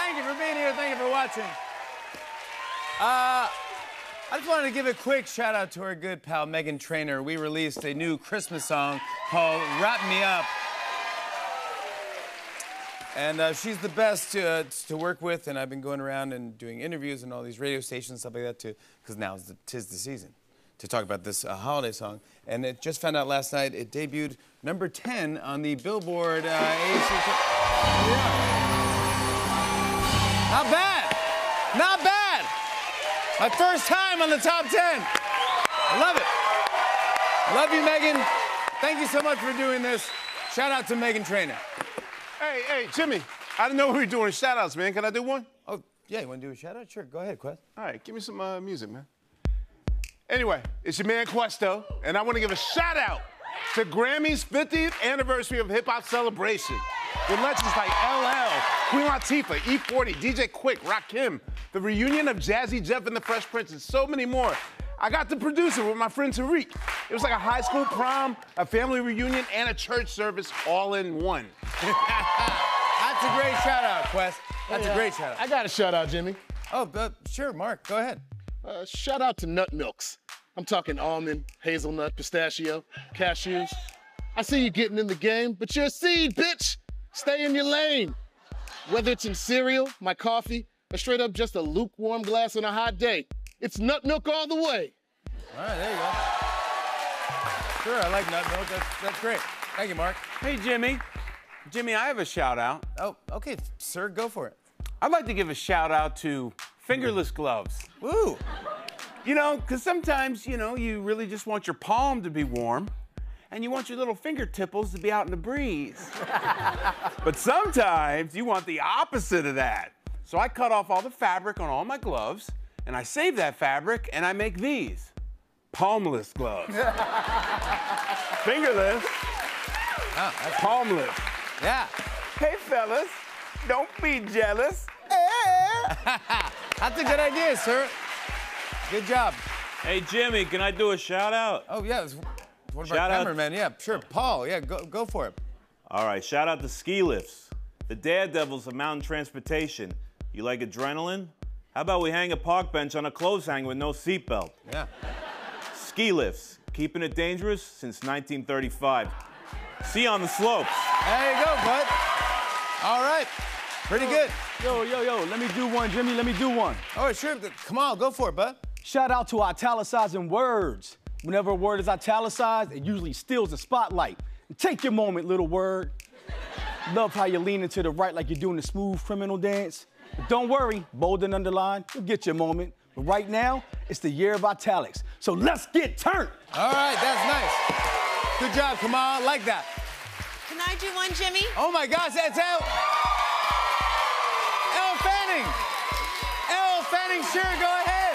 Thank you for being here. Thank you for watching. I just wanted to give a quick shout out to our good pal Meghan Trainor. We released a new Christmas song called Wrap Me Up. And she's the best to work with, and I've been going around and doing interviews and all these radio stations and stuff like that, because now tis the season to talk about this holiday song. And it just found out last night, it debuted number 10 on the Billboard AAC. Not bad. Not bad. My first time on the top 10. I love it. Love you, Meghan. Thank you so much for doing this. Shout out to Meghan Trainor. Hey, Jimmy, I didn't know we were doing shout-outs, man. Can I do one? Oh, yeah, you want to do a shout-out? Sure, go ahead, Quest. All right, give me some music, man. Anyway, it's your man Questo, and I want to give a shout-out to Grammy's 50th anniversary of hip-hop celebration with legends like LL, Queen Latifah, E40, DJ Quick, Rakim, the reunion of Jazzy Jeff and the Fresh Prince, and so many more. I got to produce it with my friend Tariq. It was like a high school prom, a family reunion, and a church service all in one. That's a great shout-out, Quest. That's a great shout-out. I got a shout-out, Jimmy. Oh, sure, Mark, go ahead. Shout out to Nut Milks. I'm talking almond, hazelnut, pistachio, cashews. I see you getting in the game, but you're a seed, bitch. Stay in your lane. Whether it's in cereal, my coffee, or straight up just a lukewarm glass on a hot day, it's nut milk all the way. All right, there you go. Sure, I like nut milk. That's great. Thank you, Mark. Hey, Jimmy. Jimmy, I have a shout-out. Oh, okay, sir, go for it. I'd like to give a shout-out to fingerless gloves. Woo! You know, because sometimes, you really just want your palm to be warm, and you want your little fingertipples to be out in the breeze. But sometimes you want the opposite of that. So I cut off all the fabric on all my gloves, and I save that fabric, and I make these palmless gloves. Fingerless, palmless. Yeah. Hey, fellas, don't be jealous. That's a good idea, sir. Good job. Hey, Jimmy, can I do a shout-out? Oh, yeah. What about Shout out- cameraman? Yeah, sure. Paul, yeah, go for it. All right, shout out to ski lifts, the daredevils of mountain transportation. You like adrenaline? How about we hang a park bench on a clothes hanger with no seatbelt? Yeah. Ski lifts, keeping it dangerous since 1935. See you on the slopes. There you go, bud. All right. Pretty good. Yo, let me do one, Jimmy, let me do one. Oh, sure. Come on, go for it, bud. Shout out to italicizing words. Whenever a word is italicized, it usually steals the spotlight. Take your moment, little word. Love how you're leaning to the right like you're doing the smooth criminal dance. But don't worry, bold and underlined, you'll get your moment. But right now, it's the year of italics. So let's get turned. All right, that's nice. Good job, Kamal. I like that. Can I do one, Jimmy? Oh my gosh, that's Elle Fanning. Elle Fanning, sure, go ahead.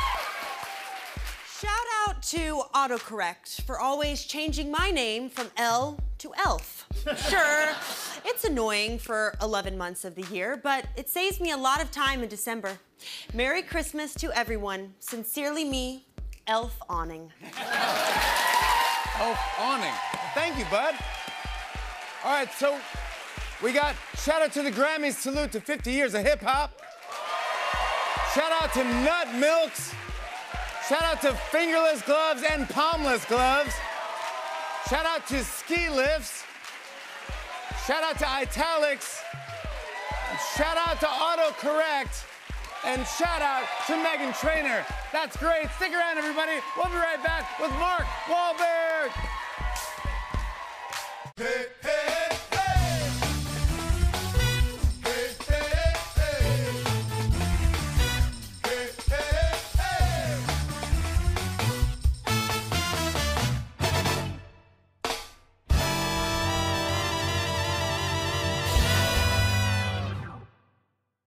Shout out to AutoCorrect for always changing my name from Elle to Elf. Sure, it's annoying for 11 months of the year, but it saves me a lot of time in December. Merry Christmas to everyone. Sincerely me, Elf Awning. Elf Awning. Thank you, bud. All right, so we got shout out to the Grammys, salute to 50 years of hip hop. Shout out to Nut Milks. Shout out to fingerless gloves and palmless gloves. Shout out to ski lifts. Shout out to italics. Shout out to autocorrect. And shout out to Meghan Trainor. That's great. Stick around, everybody. We'll be right back with Mark Wahlberg. Hey.